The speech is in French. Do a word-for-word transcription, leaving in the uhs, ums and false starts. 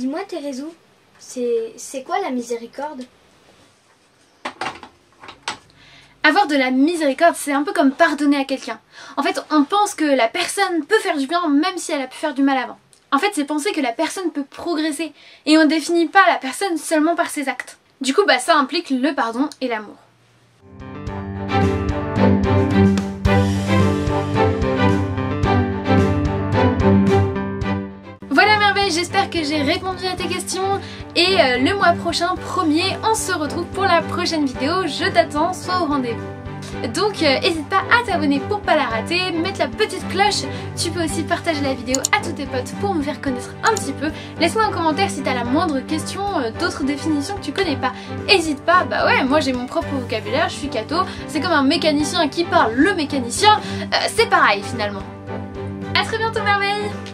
Dis-moi Thérèse, c'est c'est quoi la miséricorde? Avoir de la miséricorde, c'est un peu comme pardonner à quelqu'un. En fait, on pense que la personne peut faire du bien même si elle a pu faire du mal avant. En fait, c'est penser que la personne peut progresser et on ne définit pas la personne seulement par ses actes. Du coup, bah, ça implique le pardon et l'amour. Voilà merveille, j'espère que j'ai répondu à tes questions et euh, le mois prochain, premier, on se retrouve pour la prochaine vidéo. Je t'attends, sois au rendez-vous. Donc n'hésite euh, pas à t'abonner pour pas la rater, mettre la petite cloche. Tu peux aussi partager la vidéo à tous tes potes pour me faire connaître un petit peu. Laisse-moi un commentaire si t'as la moindre question, euh, d'autres définitions que tu connais pas. N'hésite pas, bah ouais, moi j'ai mon propre vocabulaire, je suis catho. C'est comme un mécanicien qui parle le mécanicien, euh, c'est pareil finalement. A très bientôt merveille.